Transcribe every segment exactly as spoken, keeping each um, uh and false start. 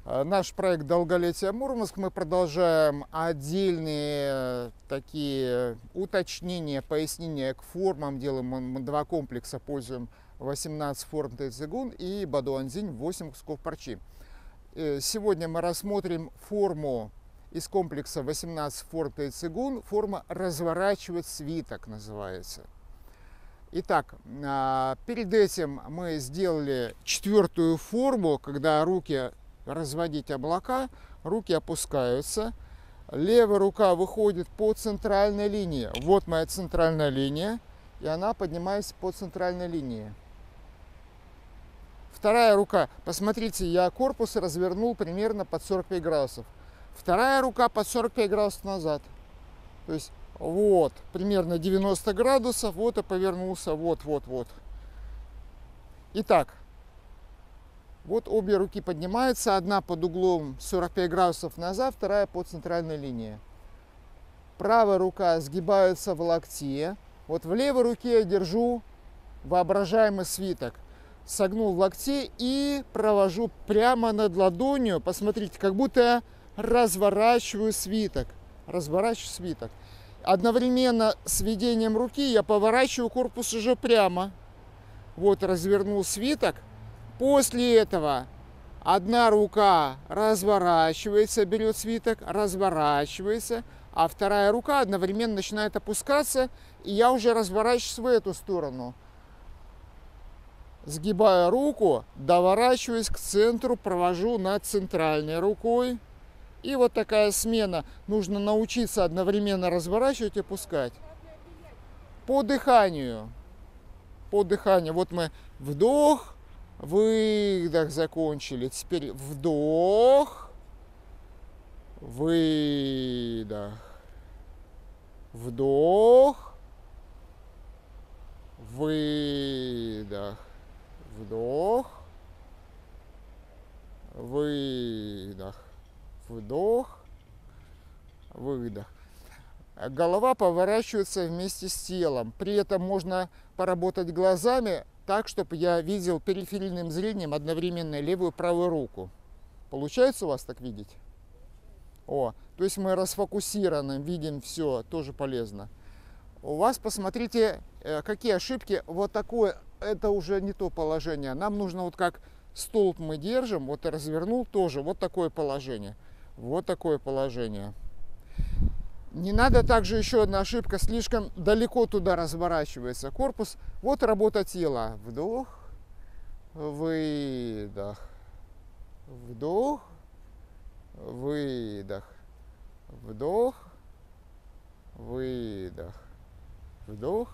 Наш проект «Долголетие Мурманск». Мы продолжаем отдельные такие уточнения, пояснения к формам. Делаем мы два комплекса, пользуем восемнадцать форм тайцзигун и бадуанзинь восемь кусков парчи. Сегодня мы рассмотрим форму из комплекса восемнадцать форм тайцзигун. Форма «разворачивать свиток» называется. Итак, перед этим мы сделали четвертую форму, когда руки разводить облака, руки опускаются, левая рука выходит по центральной линии. Вот моя центральная линия, и она поднимается по центральной линии. Вторая рука, посмотрите, я корпус развернул примерно под сорок пять градусов. Вторая рука под сорок пять градусов назад. То есть вот, примерно девяносто градусов, вот и повернулся, вот-вот-вот. Итак, вот обе руки поднимаются, одна под углом сорок пять градусов назад, вторая по центральной линии. Правая рука сгибается в локте. Вот в левой руке я держу воображаемый свиток. Согнул в локте и провожу прямо над ладонью. Посмотрите, как будто я разворачиваю свиток. Разворачиваю свиток. Одновременно с ведением руки я поворачиваю корпус уже прямо. Вот развернул свиток. После этого одна рука разворачивается, берет свиток, разворачивается, а вторая рука одновременно начинает опускаться, и я уже разворачиваюсь в эту сторону. Сгибаю руку, доворачиваюсь к центру, провожу над центральной рукой. И вот такая смена. Нужно научиться одновременно разворачивать и опускать. По дыханию. По дыханию. Вот мы вдох. Выдох закончили. Теперь вдох, выдох, вдох, выдох, вдох, выдох, вдох, выдох. Голова поворачивается вместе с телом. При этом можно поработать глазами так, чтобы я видел периферийным зрением одновременно левую и правую руку. Получается у вас так видеть? О, то есть мы расфокусированы, видим все, тоже полезно. У вас, посмотрите, какие ошибки. Вот такое, это уже не то положение. Нам нужно вот как столб мы держим, вот развернул тоже, вот такое положение. Вот такое положение. Не надо также, еще одна ошибка, слишком далеко туда разворачивается корпус. Вот работа тела. Вдох, выдох, вдох, выдох, вдох, выдох, вдох,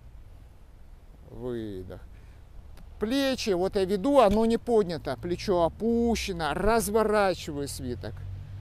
выдох. Плечи, вот я веду, оно не поднято, плечо опущено, разворачиваю свиток.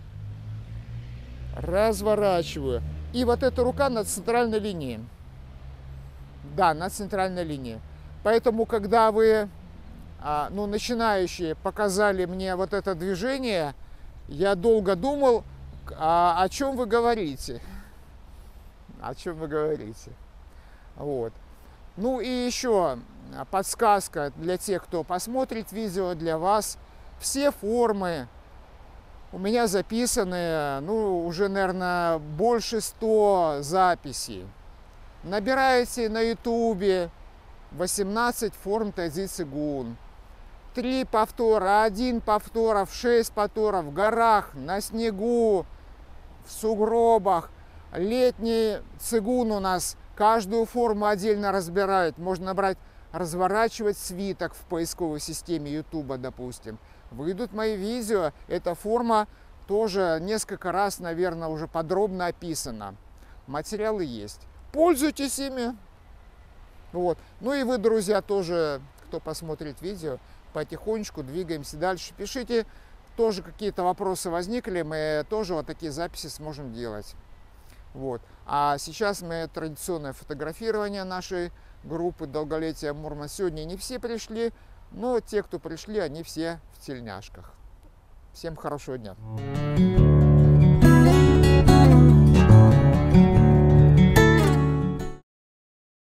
Разворачиваю. И вот эта рука над центральной линией. Да, над центральной линией. Поэтому, когда вы, ну, начинающие, показали мне вот это движение, я долго думал, а, о чем вы говорите. О чем вы говорите. Вот. Ну и еще подсказка для тех, кто посмотрит видео, для вас. Все формы у меня записаны, ну, уже, наверное, больше ста записей. Набираете на ютубе восемнадцать форм тайцзигун. Три повтора, один повторов, шесть повторов в горах, на снегу, в сугробах. Летний цигун у нас каждую форму отдельно разбирают. Можно набрать «разворачивать свиток» в поисковой системе ютуба, допустим. Выйдут мои видео, эта форма тоже несколько раз, наверное, уже подробно описана. Материалы есть. Пользуйтесь ими. Вот. Ну и вы, друзья, тоже, кто посмотрит видео, потихонечку двигаемся дальше. Пишите, тоже какие-то вопросы возникли, мы тоже вот такие записи сможем делать. Вот. А сейчас мы традиционное фотографирование нашей группы «Долголетие Мурманск». Сегодня не все пришли, но те, кто пришли, они все в тельняшках. Всем хорошего дня!